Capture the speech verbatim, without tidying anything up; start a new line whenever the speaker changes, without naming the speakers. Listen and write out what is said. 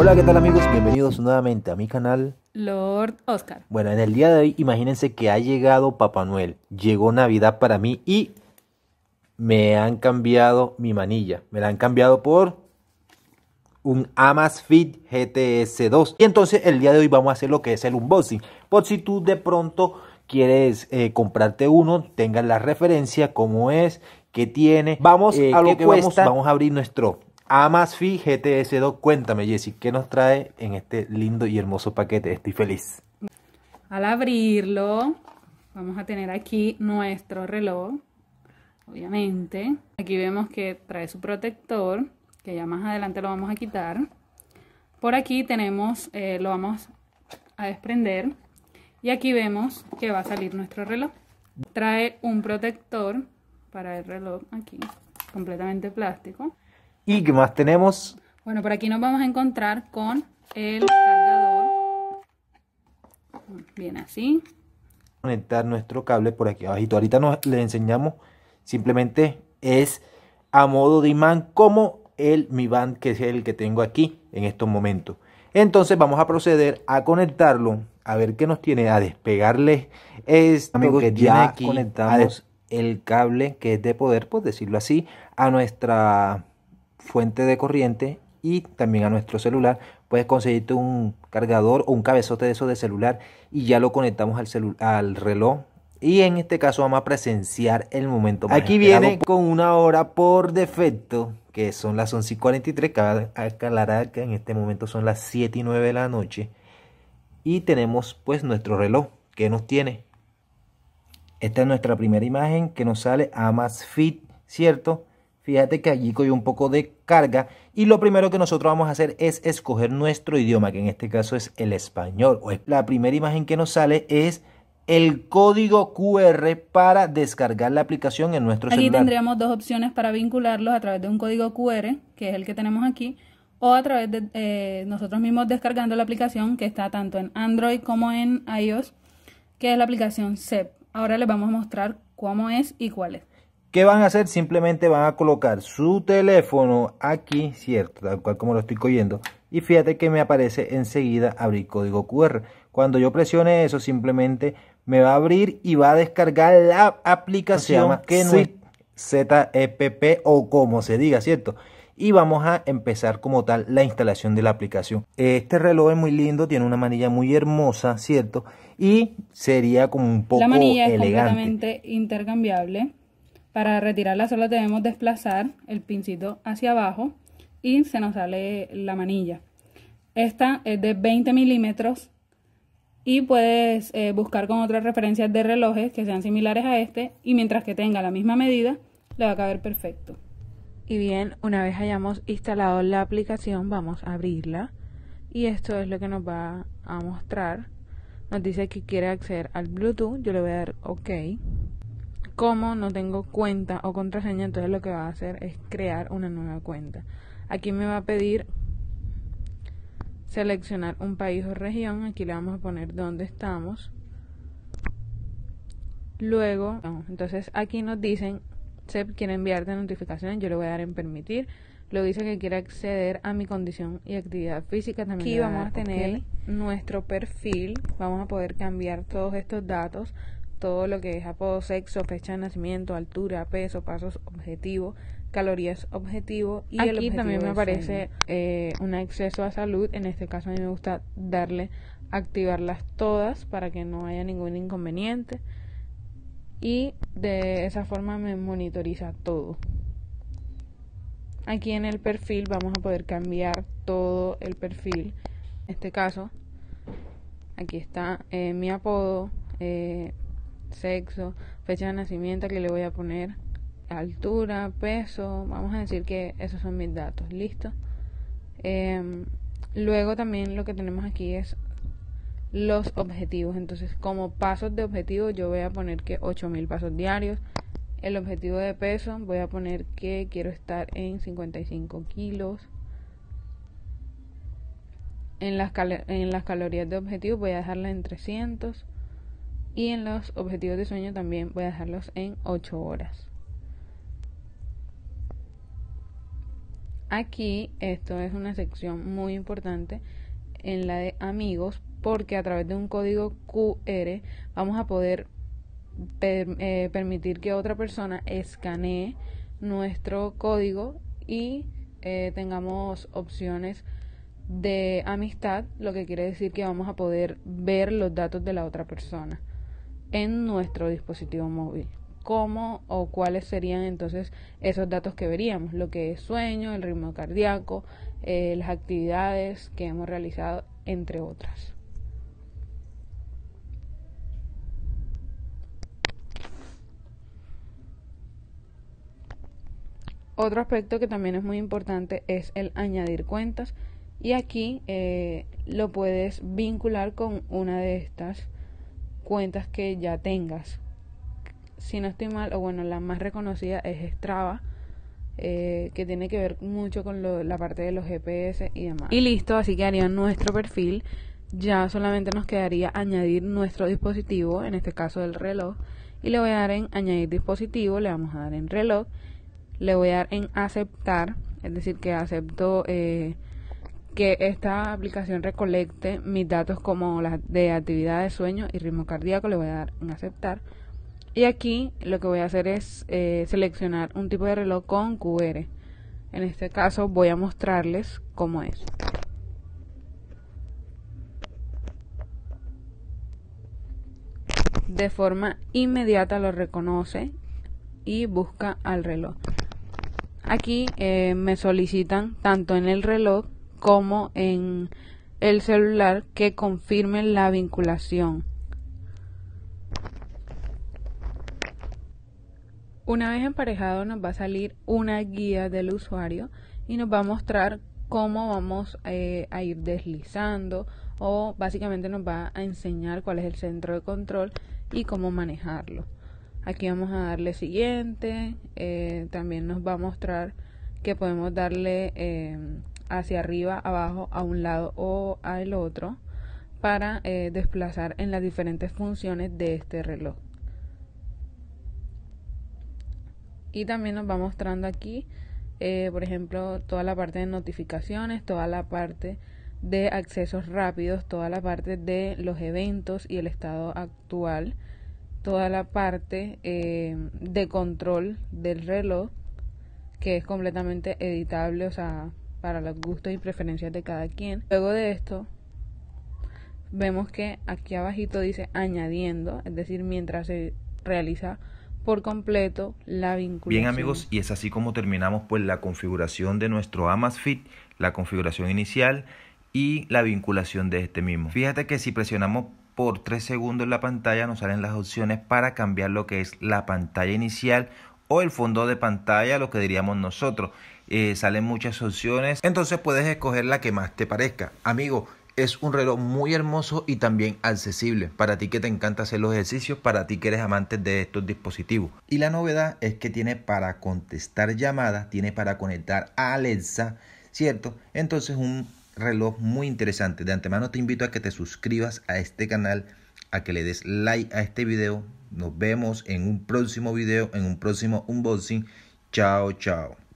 Hola, ¿qué tal amigos? Bienvenidos nuevamente a mi canal
Lord Oscar.
Bueno, en el día de hoy imagínense que ha llegado Papá Noel, llegó Navidad para mí y me han cambiado mi manilla, me la han cambiado por un Amazfit G T S dos. Y entonces el día de hoy vamos a hacer lo que es el unboxing, por si tú de pronto quieres eh, comprarte uno, tengas la referencia, cómo es, qué tiene. Vamos eh, a lo que cuesta. Vamos, vamos a abrir nuestro Amazfit G T S dos. Cuéntame, Jessy, ¿qué nos trae en este lindo y hermoso paquete? Estoy feliz.
Al abrirlo, vamos a tener aquí nuestro reloj, obviamente. Aquí vemos que trae su protector, que ya más adelante lo vamos a quitar. Por aquí tenemos, eh, lo vamos a desprender. Y aquí vemos que va a salir nuestro reloj. Trae un protector para el reloj aquí, completamente plástico.
¿Y qué más tenemos?
Bueno, por aquí nos vamos a encontrar con el cargador. Viene así.
Conectar nuestro cable por aquí abajito. Ahorita nos le enseñamos. Simplemente es a modo de imán, como el Mi Band, que es el que tengo aquí en estos momentos. Entonces vamos a proceder a conectarlo, a ver qué nos tiene, a despegarle esto. Amigos, que ya aquí conectamos el cable, que es de poder, por decirlo así, a nuestra fuente de corriente y también a nuestro celular. Puedes conseguirte un cargador o un cabezote de eso de celular y ya lo conectamos al, celu al reloj. Y en este caso vamos a presenciar el momento más Aquí esperado. Viene con una hora por defecto, que son las once y cuarenta y tres. Cabe aclarar que en este momento son las siete y nueve de la noche. Y tenemos pues nuestro reloj, que nos tiene. Esta es nuestra primera imagen que nos sale Amazfit, ¿cierto? Fíjate que allí cogió un poco de carga y lo primero que nosotros vamos a hacer es escoger nuestro idioma, que en este caso es el español. La primera imagen que nos sale es el código Q R para descargar la aplicación en nuestro celular.
Aquí tendríamos dos opciones para vincularlos: a través de un código Q R, que es el que tenemos aquí, o a través de eh, nosotros mismos descargando la aplicación, que está tanto en Android como en iOS, que es la aplicación C E P. Ahora les vamos a mostrar cómo es y cuál es.
¿Qué van a hacer? Simplemente van a colocar su teléfono aquí, cierto, tal cual como lo estoy cogiendo. Y fíjate que me aparece enseguida abrir código Q R. Cuando yo presione eso, simplemente me va a abrir y va a descargar la aplicación que no es Z E P P o como se diga, ¿cierto? Y vamos a empezar como tal la instalación de la aplicación. Este reloj es muy lindo, tiene una manilla muy hermosa, ¿cierto? Y sería como un poco elegante.
La manilla es completamente intercambiable. Para retirarla solo debemos desplazar el pincito hacia abajo y se nos sale la manilla. Esta es de veinte milímetros y puedes eh, buscar con otras referencias de relojes que sean similares a este, y mientras que tenga la misma medida le va a caber perfecto. Y bien, una vez hayamos instalado la aplicación, vamos a abrirla y esto es lo que nos va a mostrar. Nos dice que quiere acceder al Bluetooth, yo le voy a dar OK. Como no tengo cuenta o contraseña, entonces lo que va a hacer es crear una nueva cuenta. Aquí me va a pedir seleccionar un país o región. Aquí le vamos a poner dónde estamos. Luego, no, entonces aquí nos dicen, C E P quiere enviarte notificaciones. Yo le voy a dar en permitir. Luego dice que quiere acceder a mi condición y actividad física. También aquí vamos a tener okay. nuestro perfil. Vamos a poder cambiar todos estos datos. Todo lo que es apodo, sexo, fecha de nacimiento, altura, peso, pasos objetivo, calorías objetivo. Y aquí el objetivo también me aparece eh, un acceso a salud. En este caso a mí me gusta darle, activarlas todas para que no haya ningún inconveniente. Y de esa forma me monitoriza todo. Aquí en el perfil vamos a poder cambiar todo el perfil. En este caso, aquí está eh, mi apodo, eh, sexo, fecha de nacimiento que le voy a poner, altura, peso, vamos a decir que esos son mis datos, listo. Eh, luego también lo que tenemos aquí es los objetivos. Entonces, como pasos de objetivo yo voy a poner que ocho mil pasos diarios. El objetivo de peso voy a poner que quiero estar en cincuenta y cinco kilos. En las, cal en las calorías de objetivo voy a dejarla en trescientos. Y en los objetivos de sueño también voy a dejarlos en ocho horas. Aquí esto es una sección muy importante en la de amigos, porque a través de un código Q R vamos a poder per, eh, permitir que otra persona escanee nuestro código y eh, tengamos opciones de amistad, lo que quiere decir que vamos a poder ver los datos de la otra persona en nuestro dispositivo móvil. ¿Cómo o cuáles serían entonces esos datos que veríamos? Lo que es sueño, el ritmo cardíaco, eh, las actividades que hemos realizado, entre otras. Otro aspecto que también es muy importante es el añadir cuentas, y aquí eh, lo puedes vincular con una de estas cuentas que ya tengas. Si no estoy mal, o bueno, la más reconocida es Strava, eh, que tiene que ver mucho con lo, la parte de los G P S y demás. Y listo, así quedaría nuestro perfil. Ya solamente nos quedaría añadir nuestro dispositivo, en este caso el reloj, y le voy a dar en añadir dispositivo, le vamos a dar en reloj, le voy a dar en aceptar, es decir, que acepto eh, que esta aplicación recolecte mis datos como las de actividad de sueño y ritmo cardíaco, le voy a dar en aceptar. Y aquí lo que voy a hacer es eh, seleccionar un tipo de reloj con Q R. En este caso voy a mostrarles cómo es. De forma inmediata lo reconoce y busca al reloj. Aquí eh, me solicitan tanto en el reloj como en el celular que confirmen la vinculación. Una vez emparejado nos va a salir una guía del usuario y nos va a mostrar cómo vamos eh, a ir deslizando, o básicamente nos va a enseñar cuál es el centro de control y cómo manejarlo. Aquí vamos a darle siguiente, eh, también nos va a mostrar que podemos darle eh, hacia arriba, abajo, a un lado o al otro para eh, desplazar en las diferentes funciones de este reloj. Y también nos va mostrando aquí, eh, por ejemplo, toda la parte de notificaciones, toda la parte de accesos rápidos, toda la parte de los eventos y el estado actual, toda la parte eh, de control del reloj, que es completamente editable, o sea, para los gustos y preferencias de cada quien. Luego de esto, vemos que aquí abajito dice añadiendo, es decir, mientras se realiza por completo la vinculación.
Bien, amigos, y es así como terminamos pues la configuración de nuestro Amazfit, la configuración inicial y la vinculación de este mismo. Fíjate que si presionamos por tres segundos en la pantalla nos salen las opciones para cambiar lo que es la pantalla inicial o el fondo de pantalla, lo que diríamos nosotros. Eh, salen muchas opciones, entonces puedes escoger la que más te parezca. Amigo, es un reloj muy hermoso y también accesible para ti que te encanta hacer los ejercicios, para ti que eres amante de estos dispositivos. Y la novedad es que tiene para contestar llamadas, tiene para conectar a Alexa, ¿cierto? Entonces un reloj muy interesante. De antemano te invito a que te suscribas a este canal, a que le des like a este video. Nos vemos en un próximo video, en un próximo unboxing. Chao, chao.